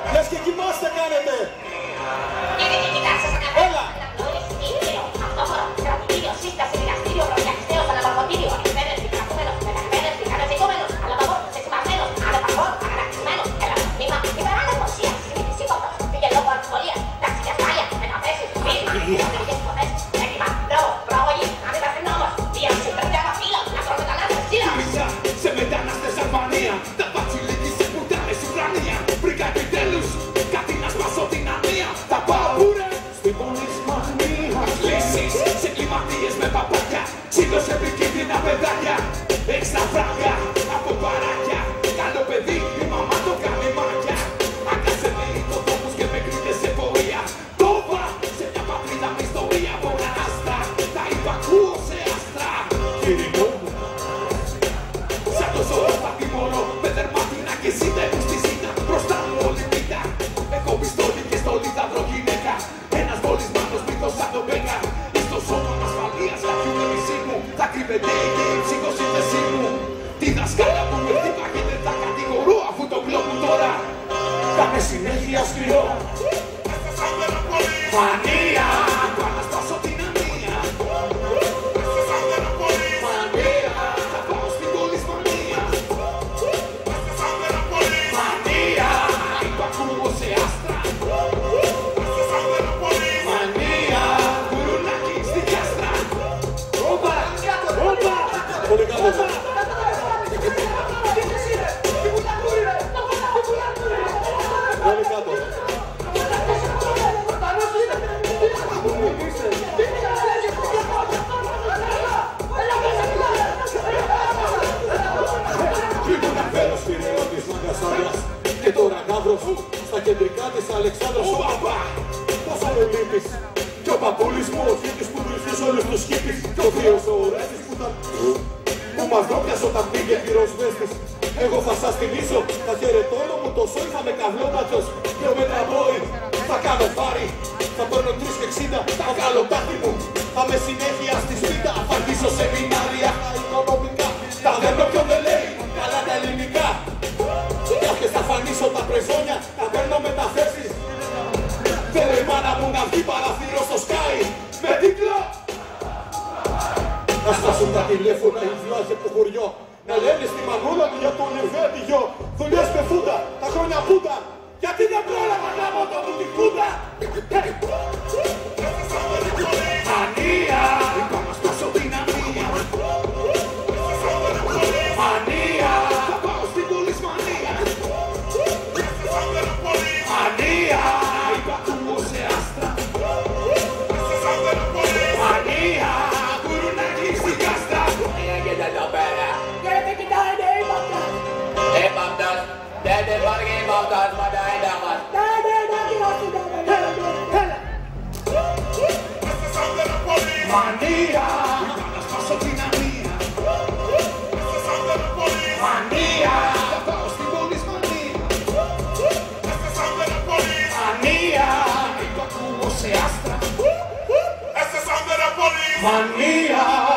Λες και κοιμάστε κάνετε. Έλα. Σε μετανάστες Αλβανία, τα μπατσιλίκη σε πουτάνες Ουκρανία. Βρήκα επιτέλους κάτι να σπάσω την ανία. Τα πάω πούρε στην πολυσμανία. Κλείσεις σε κλιματίες με παπάκια. Ξύλος επικίνδυνα παιδάκια. Έχεις τα φράγκα από παράκια. Καλό παιδί, η μαμά το κάνει μάκια. Άγκασε με οικοτόπους και με κρύβες σε πορεία. Το βα σε μια πατρίδα με ιστορία. Bona άστρα, τα υπακούω σε άστρα. Κυρικό μου, σαν το ζώο θα τιμωρώ με δερμάτινα και σύντεμου στη ζήτα. Μπροστά μου όλη πίτα. Έχω πιστόλι και στολή θα βρω γυναίκα. Ένας βολισμένος μύθος σαν τον Μπέκα. Εις το σώμα ασφαλείας κάποιου με μισή μου. Θα κρύβεται και η ψυχοσύνθεσή μου. Τη δασκάλα που με χτύπα και δεν θα κατηγορώ. Αφού το κλόπου τώρα θα με συνέχεια σκληρώ. Μανία, θα ανασπάσω την ανία. Μανία, θα πάω στην πολυσμανία. Μανία, υπακούω σε άστρα. Μανία, γουρουνάκι στη διάστρα. Όπα, όπα, Πολύ καλό. Πολύ κάτω. ήμουν αφαίρος πυραιώτης Μαγκασάρας. Και τώρα γάβρος στα κεντρικά της Αλεξάνδρος. Ο παπά, πόσο με λείπεις. Κι ο παππούλης μου ο Φίτης που βρίσκεις όλους τους χίπης. Κι ο θείος ο Ρέστης που ήταν που μας δόκιασε όταν πήγε πυροσβέστης. Εγώ θα σας θυμίσω, θα χαιρετώνω μου το σόι, θα με καυλόματος. Και ο μετραβόη θα κάνω φάρι. Θα παίρνω 3,60, θα βγάλω τάχτη μου. Θα με συνέχεια στη σπίτα, θα αρχίσω σεμινάρια οικονομικά. Τα δέρνω ποιον δεν λέει, καλά τα ελληνικά. Κάποιες θα φανίσω τα πρεζόνια, θα παίρνω μεταθέσεις. Θέλω η μάνα μου να βγει παραθύρο στο Sky με τίτλο να στάσουν τα τηλέφωνα οι βλάχοι από το χωριό. Να λένε στη μανούλα του για το Λιβέα τη γιο. Δουλειές με φούντα, τα χρόνια πούντα. Γιατί δεν πρόλαβα να πω το μπουτικούντα. Ανία, είπα να σπάσω την ανία. Ανία, θα πάω στην πολυσμανία. Ανία, υπακούω σε άστρα. Ανία, γουρουνάκι στη κάστρα. Get it up there. Get it down there, Bogdan. Hey, Bogdan. Dede vargi Bogdan, vada edamat. Dede vargi Μανία, είπα να σπάσω την ανία. Μανία, θα πάω στην πολυσμανία. Μανία, υπακούω σε άστρα. Μανία.